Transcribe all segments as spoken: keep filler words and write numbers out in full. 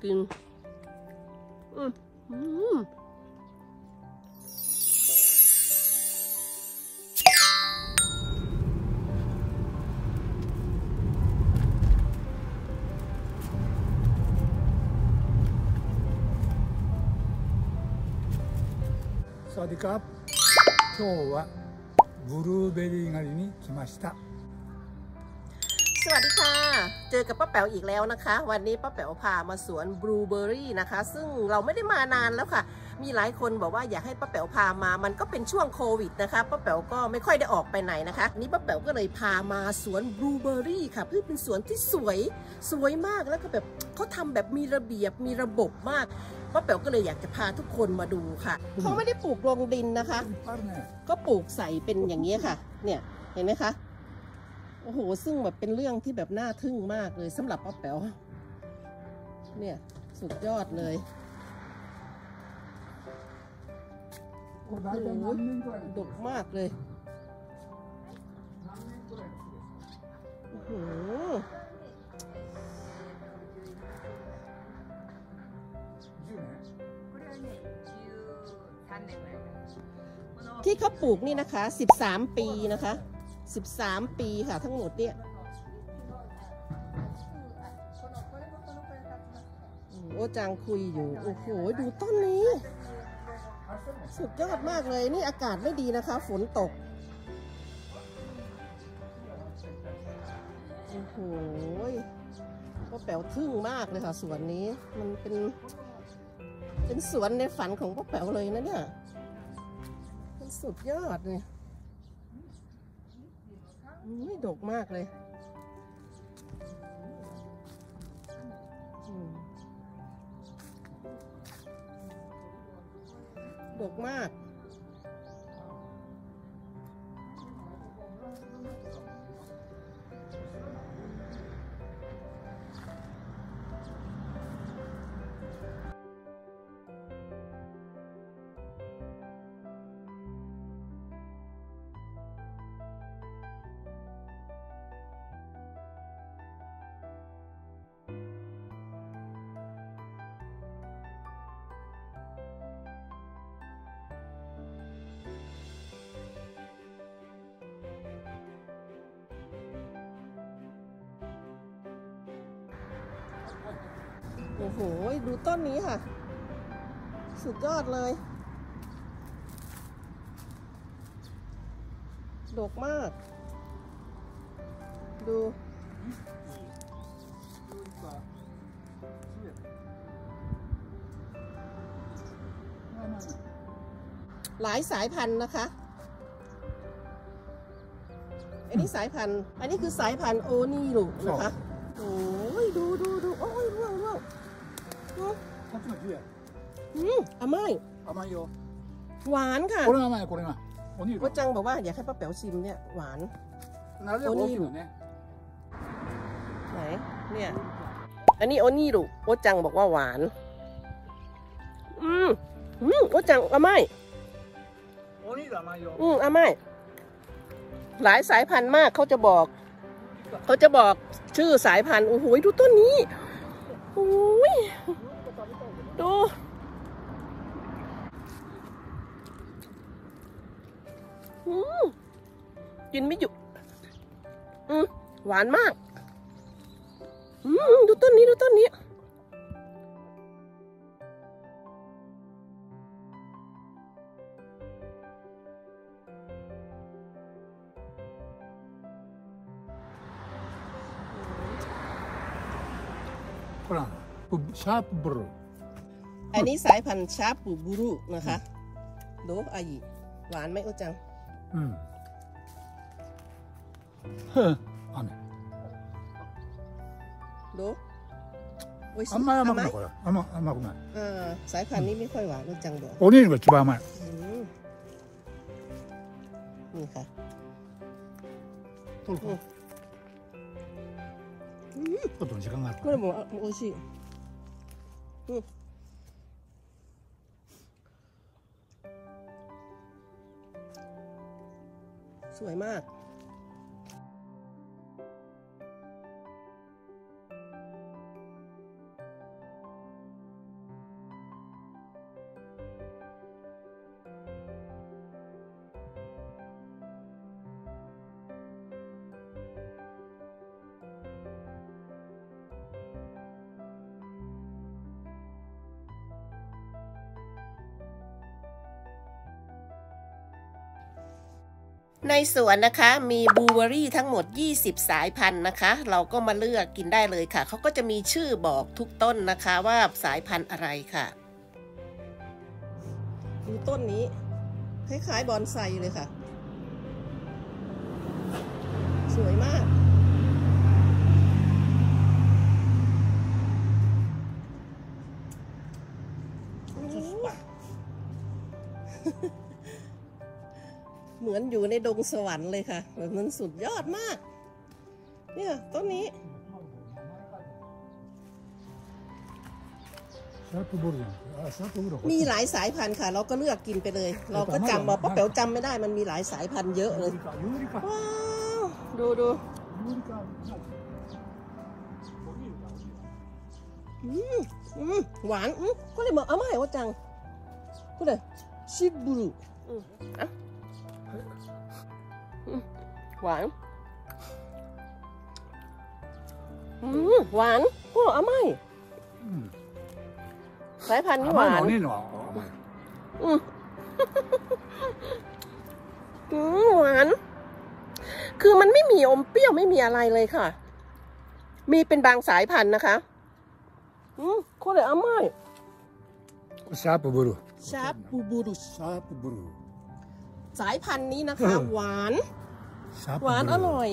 กินอืมอืมสวัสดีครับ今日はブルーベリー狩りに来ましたสวัสดีค่ะเจอกับป้าแป๋วอีกแล้วนะคะวันนี้ป้าแป๋วพามาสวนบลูเบอร์รี่นะคะซึ่งเราไม่ได้มานานแล้วค่ะมีหลายคนบอกว่าอยากให้ป้าแป๋วพามามันก็เป็นช่วงโควิดนะคะป้าแป๋วก็ไม่ค่อยได้ออกไปไหนนะคะนี้ป้าแป๋วก็เลยพามาสวนบลูเบอร์รี่ค่ะเพื่อเป็นสวนที่สวยสวยมากแล้วก็แบบเขาทำแบบมีระเบียบมีระบบมากป้าแป๋วก็เลยอยากจะพาทุกคนมาดูค่ะเขาไม่ได้ปลูกลงดินนะคะก็ปลูกใส่เป็นอย่างนี้ค่ะเนี่ยเห็นไหมคะโอ้โหซึ่งแบบเป็นเรื่องที่แบบน่าทึ่งมากเลยสำหรับป้าแป๋วเนี่ยสุดยอดเลยโอ้โหดกมากเลยโอ้โหที่เขาปลูกนี่นะคะสิบสามปีนะคะสิบสามปีค่ะทั้งหมดเนี่ยโอ้จังคุยอยู่โอ้โหดูต้นนี้สุดยอดมากเลยนี่อากาศไม่ดีนะคะฝนตกโอ้โหป้าแป๋วทึ่งมากเลยค่ะสวนนี้มันเป็นเป็นสวนในฝันของป้าแป๋วเลยนะเนี่ยมันสุดยอดเลยไม่ดกมากเลยดกมากโอ้โหดูต้นนี้ค่ะสุดยอดเลยดกมากดูหลายสายพันธุ์นะคะอันนี้สายพันธุ์อันนี้คือสายพันธุ์โอนี่ลูกนะคะโอ้ยดูดูดูโอ้ยร่วงร่วงอืมอร่อยหวานค่ะโอจังบอกว่าอยากให้ป้าแป๋วชิมเนี่ยหวานโอนี่ลูกไหนเนี่ยอันนี้โอนี่ลูกโอจังบอกว่าหวานอืมอืมโอจังอร่อยอืมอร่อยหลายสายพันธุ์มากเขาจะบอกเขาจะบอกชื่อสายพันธุ์โอ้โหดูต้นนี้โอ้ยดูอืมกินไม่หยุดอืมหวานมากอืมดูต้นนี้ดูต้นนี้ชาร์ปบรูอันนี้สายพันธุ์ชาร์ปบรูนะคะดูอายิหวานไหมโอจังอืมเฮ้ออันนี้ดูโอ้ย甘い甘くないこれ甘甘くないอ่าสายพันธุ์นี้ไม่ค่อยหวานโอจังบอกโอ้นี่が一番甘いนี่ค่ะちょっと時間があるこれも美味しいうんสวยมากในสวนนะคะมีบลูเบอรี่ทั้งหมดยี่สิบสายพันธุ์นะคะเราก็มาเลือกกินได้เลยค่ะเขาก็จะมีชื่อบอกทุกต้นนะคะว่าสายพันธุ์อะไรค่ะดูต้นนี้คล้ายๆบอนไซเลยค่ะสวยมากเหมือนอยู่ในดงสวรรค์เลยค่ะแบบนั้นสุดยอดมากเนี่ยต้นนี้มีหลายสายพันธุ์ค่ะเราก็เลือกกินไปเลยเราก็จำมาป้าแป๋วจำไม่ได้มันมีหลายสายพันธุ์เยอะเลยว้าวดูดูอืมอืมหวานอืมก็เลยบอกเอามาให้ว่าจังก็เลยชิบลูอืมอ่ะหวานอืมหวานก็เอาไม่สายพันธุ์นี่หวานอืมอืมหวานคือมันไม่มีอมเปรี้ยวไม่มีอะไรเลยค่ะมีเป็นบางสายพันธุ์นะคะอืมก็เลยเอาไม่ชาร์ปบลูชาร์ปบลูชาร์ปบลูสายพันธุ์นี้นะคะหวานหวานอร่อย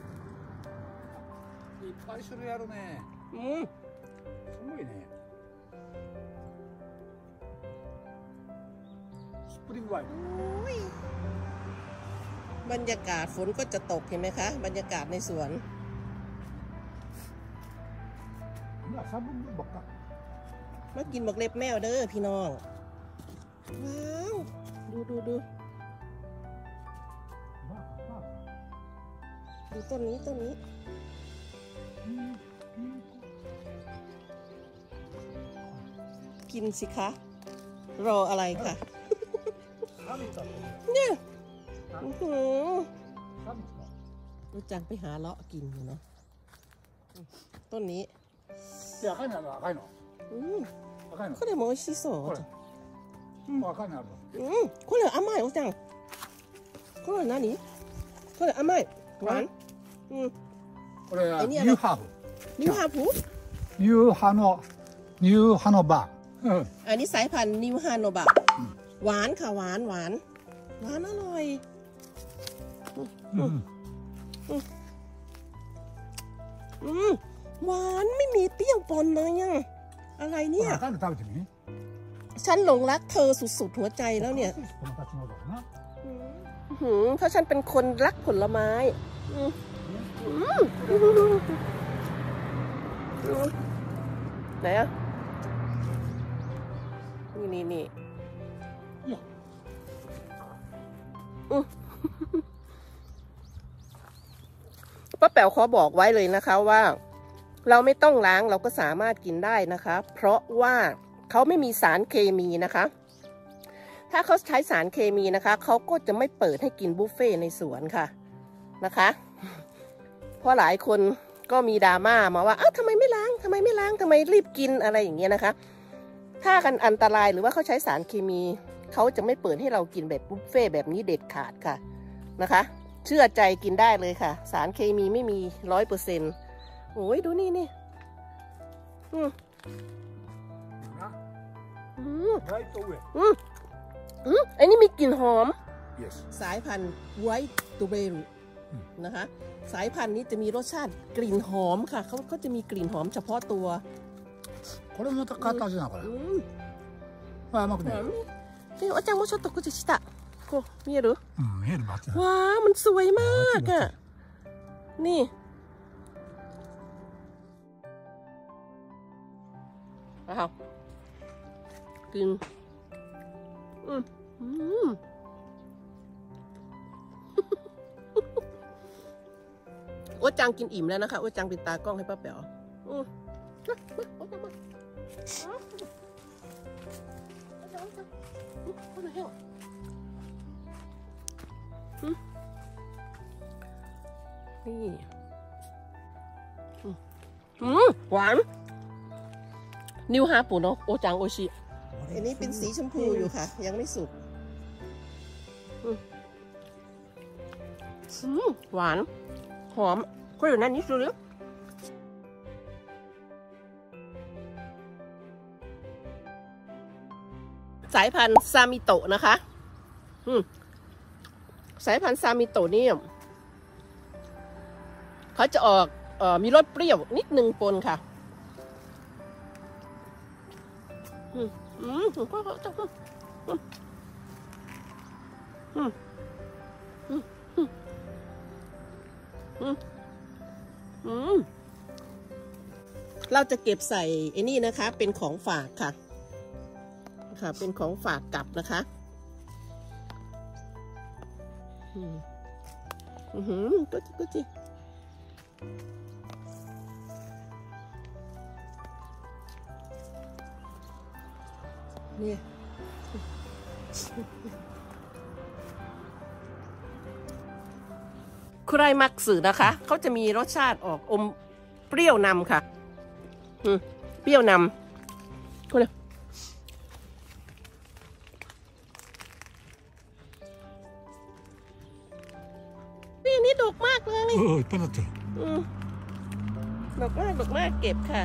いっぱい種類あるねうんすごいねสปริงไวน์บรรยากาศฝนก็จะตกเห็นไหมคะบรรยากาศในสวนมากินบักเล็บแมวเด้อพี่น้องว้าวดูดูดูดูต้นนี้ต้นนี้กินสิคะรออะไรคะเนี่ยรู้จังไปหาเลาะกินอยู่เนาะต้นนี้赤いのある赤いのうん赤いのこれも美味しそううん赤いのあるうんこれ甘いおちゃんこれ何これ甘いหวานอืมこれはニューハーフニューハーフニューハノニューハノバอันนี้สายพันธุ์นิวฮานโนบะหวานค่ะหวานหวานหวานอร่อยอืมอืมหวานไม่มีเปรี้ยวปนเลยยังอะไรเนี่ยฉันหลงรักเธอสุดๆหัวใจแล้วเนี่ยเพราะฉันเป็นคนรักผลไม้ไหนอะนี่นี่นี่ป้าแป๋วขอบอกไว้เลยนะคะว่าเราไม่ต้องล้างเราก็สามารถกินได้นะคะเพราะว่าเขาไม่มีสารเคมีนะคะถ้าเขาใช้สารเคมีนะคะเขาก็จะไม่เปิดให้กินบุฟเฟ่ในสวนค่ะนะคะเพราะหลายคนก็มีดราม่ามาว่าอ้าวทำไมไม่ล้างทำไมไม่ล้างทำไมรีบกินอะไรอย่างเงี้ยนะคะถ้ากันอันตรายหรือว่าเขาใช้สารเคมีเขาจะไม่เปิดให้เรากินแบบบุฟเฟ่แบบนี้เด็ดขาดค่ะนะคะเชื่อใจกินได้เลยค่ะสารเคมีไม่มีร้อยเปอร์เซ็นต์โอ้ยดูนี่นี่อืมอืมอืมอืมอันนี้มีกลิ่นหอม yes. สายพันธุ์ไวท์ตูเบรุนะคะสายพันธุ์นี้จะมีรสชาติกลิ่นหอมค่ะเขาก็จะมีกลิ่นหอมเฉพาะตัวこれもまた変わった味なこれ。うん。まあ甘くない。 で、お茶もちょっと口した。こう見える？ うん、見えるバツ。 わあ、มันสวยมากอ่ะนี่อ้าวกินอืมอืมโอ๊ตจังกินอิ่มแล้วนะคะโอ๊ตจังเป็นตากล้องให้ป้าแป๋วอืมมาโอ๊ตจังมานี่อืมหวานนิวฮาปุเนาะโอจังโอชิอันนี้เป็นสีชมพูอยู่ค่ะยังไม่สุกอืมหวานหอมก็อยู่นั่นนิดนึงสายพันธุ์ซามิโตะนะคะอืมสายพันธุ์ซามิโตะนี่เขาจะออกเอ่อมีรสเปรี้ยวนิดนึงปนค่ะอืมอืมก็จะอืมอืมอืมอืมอืมอืมเราจะเก็บใส่ไอ้นี่นะคะเป็นของฝากค่ะค่ะเป็นของฝากกลับนะคะอืมอือหือก็จิก็จิเนี่ยใครมักสื่อนะคะเขาจะมีรสชาติออกอมเปรี้ยวนำค่ะอืมเปรี้ยวนำก็เลยนี่นี่ดกมากเลยおおいっぱいなってる。 อืมดกมากดกมากเก็บค่ะ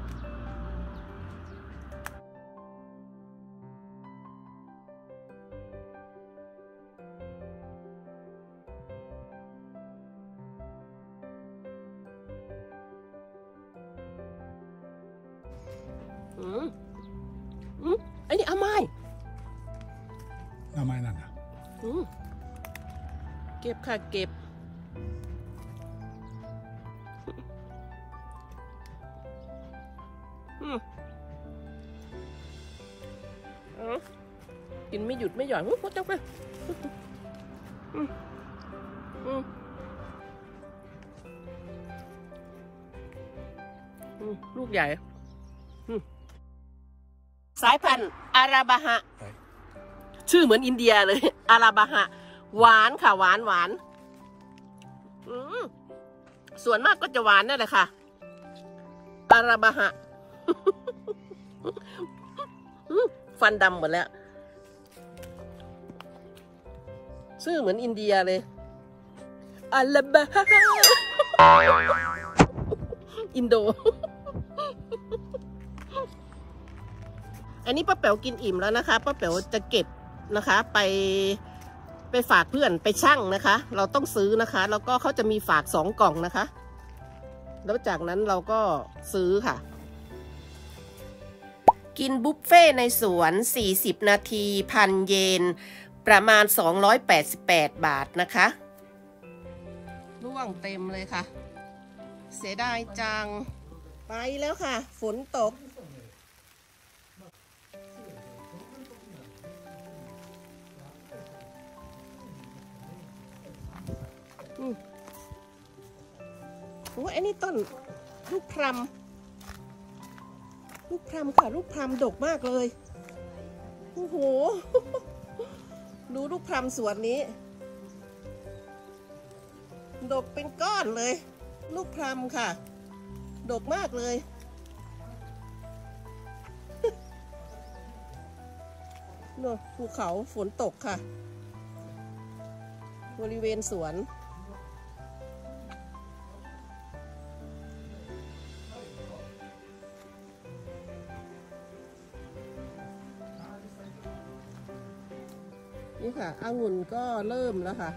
อืมอืมไอ้นี่เอาไม้名前なんだ。 อืมเก็บค่ะเก็บอืมอ๋อกินไม่หยุดไม่หย่อนปุ๊บจังไปอืมอืมอืมลูกใหญ่อืมสายพันธุ์อาราบาฮะชื่อเหมือนอินเดียเลย อาราบาฮะหวานค่ะหวานหวานอืมส่วนมากก็จะหวานนั่นแหละค่ะอาราบาฮะ ฟันดำหมดแล้วชื่อเหมือนอินเดียเลยอาราบาฮะ อินโด อันนี้ป้าแป๋วกินอิ่มแล้วนะคะป้าแป๋วจะเก็บนะคะไปไปฝากเพื่อนไปชั่งนะคะเราต้องซื้อนะคะแล้วก็เขาจะมีฝากสองกล่องนะคะแล้วจากนั้นเราก็ซื้อค่ะกินบุฟเฟ่ในสวนสี่สิบนาทีพันเยนประมาณสองร้อยแปดสิบแปดบาทนะคะร่วงเต็มเลยค่ะเสียดายจังไปแล้วค่ะฝนตกโอ้ยอันนี้ต้นลูกพรำลูกพรำค่ะลูกพรำดกมากเลยโอ้โหดูลูกพรำสวนนี้ดกเป็นก้อนเลยลูกพรำค่ะดกมากเลยโน่นภูเขาฝนตกค่ะบริเวณสวนนี่ค่ะองุ่นก็เริ่มแล้วค่ะ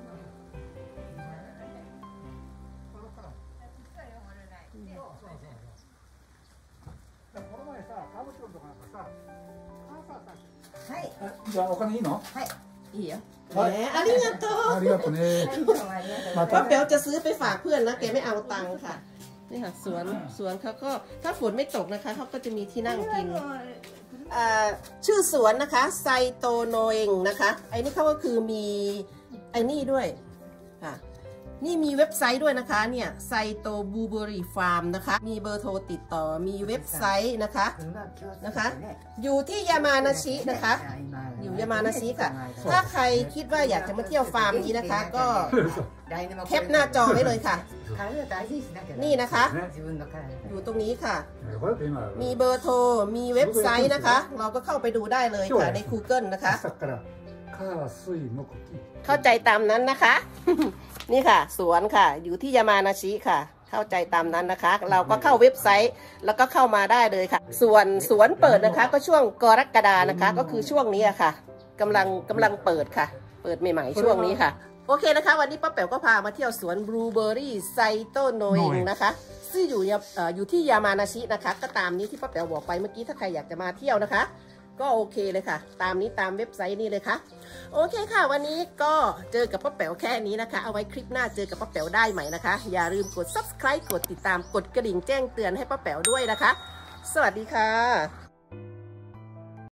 はい。じゃあお金いいの？ はい。いいよ。แหมありがとう。 ありがとうね。 ป้าแป๋วจะซื้อไปฝากเพื่อนนะแกไม่เอาตังค์ค่ะนี่ค่ะสวนสวนเขาก็ถ้าฝนไม่ตกนะคะเขาก็จะมีที่นั่งกินชื่อสวนนะคะไซโตโนเองนะคะไอ้นี่เขาก็คือมีไอ้นี่ด้วยค่ะนี่มีเว็บไซต์ด้วยนะคะเนี่ยไซโตบูเบอรี่ฟาร์มนะคะมีเบอร์โทรติดต่อมีเว็บไซต์นะคะนะคะอยู่ที่ยามานาชินะคะอยู่ยามานาชิค่ะถ้าใครคิดว่าอยากจะมาเที่ยวฟาร์มนี้นะคะก็แคปหน้าจอไว้เลยค่ะนี่นะคะอยู่ตรงนี้ค่ะมีเบอร์โทรมีเว็บไซต์นะคะเราก็เข้าไปดูได้เลยค่ะใน กูเกิล นะคะเข้าใจตามนั้นนะคะนี่ค่ะสวนค่ะอยู่ที่ยามานาชิค่ะเข้าใจตามนั้นนะคะเราก็เข้าเว็บไซต์แล้วก็เข้ามาได้เลยค่ะส่วนสวนเปิดนะคะก็ช่วงกรกฎานะคะก็คือช่วงนี้ค่ะกำลังกำลังเปิดค่ะเปิดใหม่ๆช่วงนี้ค่ะโอเคนะคะวันนี้ป้าแป๋วก็พามาเที่ยวสวนบลูเบอร์รี่ไซโตโนเองนะคะซึ่งอยู่อยู่ที่ยามานาชินะคะก็ตามนี้ที่ป้าแป๋วบอกไปเมื่อกี้ถ้าใครอยากจะมาเที่ยวนะคะก็โอเคเลยค่ะตามนี้ตามเว็บไซต์นี้เลยค่ะโอเคค่ะวันนี้ก็เจอกับป้าแป๋วแค่นี้นะคะเอาไว้คลิปหน้าเจอกับป้าแป๋วได้ใหม่นะคะอย่าลืมกด ซับสไครบ์ กดติดตามกดกระดิ่งแจ้งเตือนให้ป้าแป๋วด้วยนะคะสวัสดีค่ะ